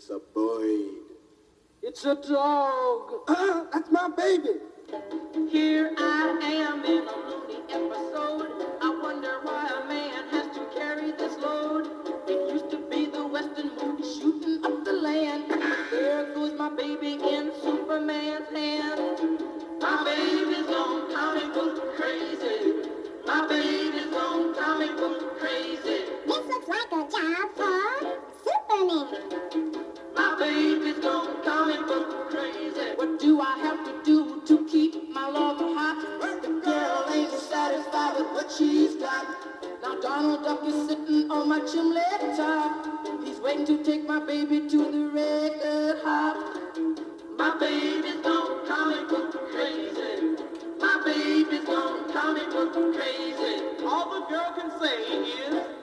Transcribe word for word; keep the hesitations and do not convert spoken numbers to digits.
It's a boy. It's a dog. Uh, that's my baby. Here I am in a loony episode. I wonder why a man has to carry this load. It used to be the Western movie shooting up the land. There goes my baby in Superman's hand. My baby's gone comic book crazy. My baby's gone comic book crazy. This looks like a job for Superman. My baby's gone comic book crazy. What do I have to do to keep my lover hot? The girl ain't satisfied with what she's got. Now Donald Duck is sitting on my chimney top. He's waiting to take my baby to the record hop. My baby's gone comic book crazy. My baby's gone comic book crazy. All the girl can say is...